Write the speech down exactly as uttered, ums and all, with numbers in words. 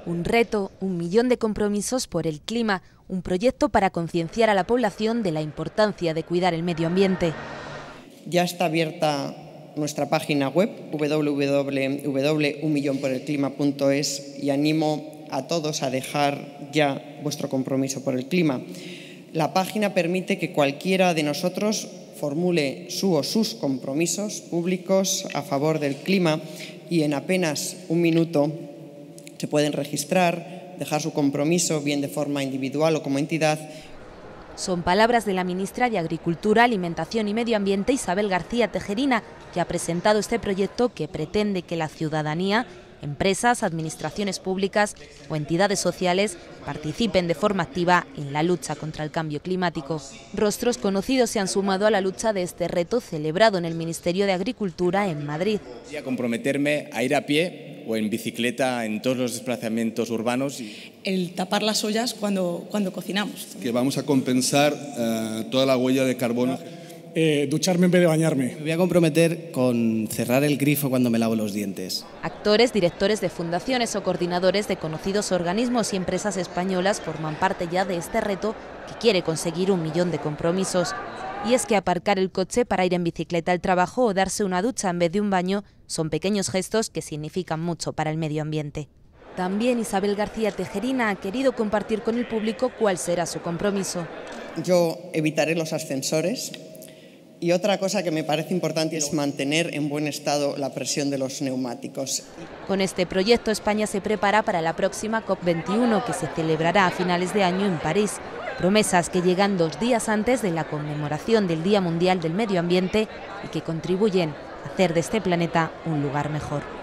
Un reto, un millón de compromisos por el clima, un proyecto para concienciar a la población de la importancia de cuidar el medio ambiente. Ya está abierta nuestra página web doble u doble u doble u doble u punto un millón por el clima punto es y animo a todos a dejar ya vuestro compromiso por el clima. La página permite que cualquiera de nosotros formule su o sus compromisos públicos a favor del clima y en apenas un minuto se pueden registrar, dejar su compromiso, bien de forma individual o como entidad. Son palabras de la ministra de Agricultura, Alimentación y Medio Ambiente, Isabel García Tejerina, que ha presentado este proyecto que pretende que la ciudadanía, empresas, administraciones públicas o entidades sociales participen de forma activa en la lucha contra el cambio climático. Rostros conocidos se han sumado a la lucha de este reto celebrado en el Ministerio de Agricultura en Madrid. Voy a comprometerme a ir a pie o en bicicleta en todos los desplazamientos urbanos. El tapar las ollas cuando, cuando cocinamos. Que vamos a compensar uh, toda la huella de carbono. Eh, ducharme en vez de bañarme. Me voy a comprometer con cerrar el grifo cuando me lavo los dientes. Actores, directores de fundaciones o coordinadores de conocidos organismos y empresas españolas forman parte ya de este reto que quiere conseguir un millón de compromisos. Y es que aparcar el coche para ir en bicicleta al trabajo o darse una ducha en vez de un baño son pequeños gestos que significan mucho para el medio ambiente. También Isabel García Tejerina ha querido compartir con el público cuál será su compromiso. Yo evitaré los ascensores. Y otra cosa que me parece importante es mantener en buen estado la presión de los neumáticos. Con este proyecto España se prepara para la próxima COP veintiuno que se celebrará a finales de año en París. Promesas que llegan dos días antes de la conmemoración del Día Mundial del Medio Ambiente y que contribuyen a hacer de este planeta un lugar mejor.